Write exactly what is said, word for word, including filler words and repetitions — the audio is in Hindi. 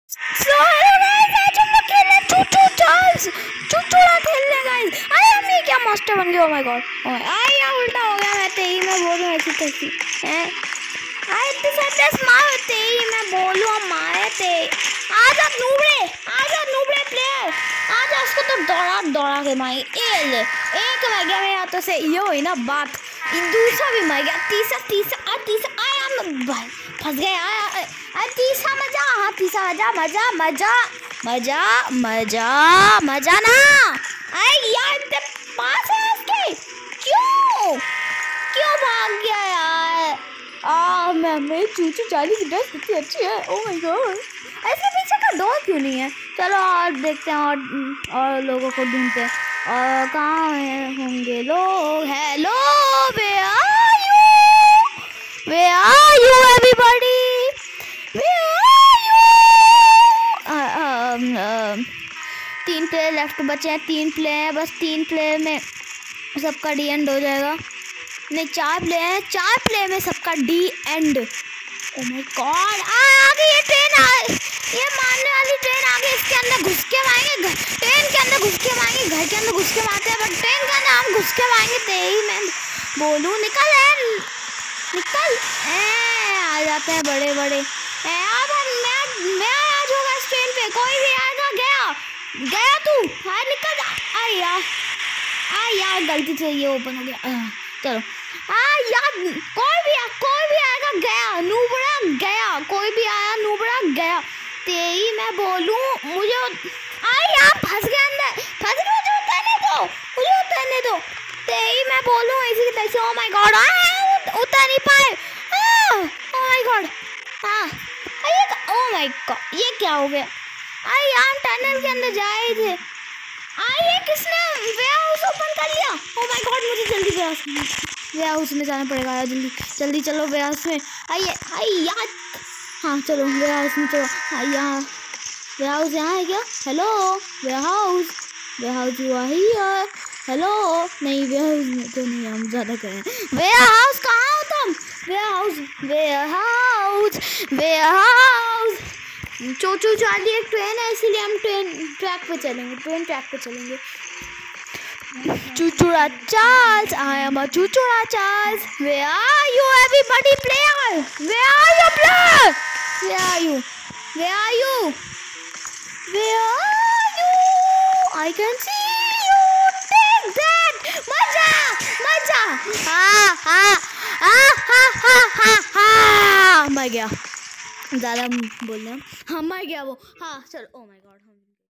So hello guys, आज हम लोग खेल रहे हैं चू चू चार्ल्स चू चू खेलने गाइस। अरे हम ये क्या मास्टर बन गए। ओ माय गॉड, ओ आई या उल्टा हो गया। मैं तेरी मैं बोलूं ऐसी तैसी हैं। आई तो सच स्मार्ट होते ही मैं बोलूं हम मारे थे। आजा नूबड़े, आजा नूबड़े प्लेयर, आजा। इसको तो दौड़ा दौड़ा के मारी। ए ले, एक मर गया मेरे हाथों से। ये हुई ना बात। दूसरा भी मर गया, तीसरा तीसरा और तीसरा आया फंस गए। आया तीसरा मजा, हाँ तीसरा मजा मजा मजा मजा मजा मजा ना। अरे यार तेरे पास है इसके, क्यों क्यों भाग गया यार। आ मैं मैं चू चू चार्ली की ड्रेस कितनी अच्छी है। ओह माय गॉड, ऐसे पीछे का डोर क्यों नहीं है। चलो और देखते हैं और और लोगों को ढूंढते हैं। और कहाँ होंगे लोग। Hello, where are you, where are you everybody, तीन प्लेयर लेफ्ट बचे हैं। तीन प्लेयर हैं बस। तीन प्लेयर में सबका डी एंड हो जाएगा। नहीं चार प्लेयर हैं, चार प्लेयर में सबका the end. Oh my god, आगे ये ट्रेन आ, ये मारने वाली ट्रेन आगे। इसके अंदर घुस के मारेंगे, ट्रेन के अंदर घुस के मारेंगे। घर के अंदर घुस के मारते हैं बट ट्रेन के अंदर हम घुस के मारेंगे। तेरी मैं बोलूँ निकल है, निकल ए, आ जाते हैं बड़े बड़े। अब मैं मैं आज होगा इस ट्रेन पे। कोई भी आएगा, गया गया तू, हाँ निकल जा। आ यार, आ यार गलती से ये ओपन हो गया। आ, चलो आ यार, कोई भी आ, कोई भी आएगा गया, नूबड़ा गया। कोई भी आया नूबड़ा गया। तेरी मैं बोलूँ मुझे आ यार फंस गया अंदर, फंस गया। मुझे उतरने दो, मुझे उतरने दो। तेरी मैं बोलूँ इसी तरह। ओ माय गॉड, उतर नहीं पाए। ओ माय गॉड, हाँ ये ओ माय गॉड, ये क्या हो गया। आई यार टनल के अंदर जा रहे थे। आई ये किसने वेयर हाउस ओपन कर लिया। ओ माय गॉड, मुझे जल्दी वेयर हाउस में वेयर हाउस में जाना पड़ेगा यार। जल्दी जल्दी चलो वेयर हाउस में। आइए आई यार, हाँ चलो वेयर हाउस में चलो। आई यार वेयर हाउस यहाँ है क्या। Hello warehouse, warehouse you are here. Hello नहीं वेयर हाउस में तो नहीं, हम ज़्यादा करें। वेयर हाउस कहाँ हो तुम। Warehouse, warehouse, warehouse. Choo choo Charlie एक ट्रेन है, इसीलिए हम ट्रेन ट्रैक पे चलेंगे, ट्रेन ट्रैक पे चलेंगे। Choo choo Charles, I am a choo choo Charles. Where are you everybody player, where are you player, where are you, where are you, where are you. I can see you, take that. मजा मजा, हाँ हाँ हाँ हाँ हाँ हाँ हाँ मर गया। ज़्यादा बोल रहे हैं, हाँ मर गया वो। हाँ चलो, ओ माय गॉड।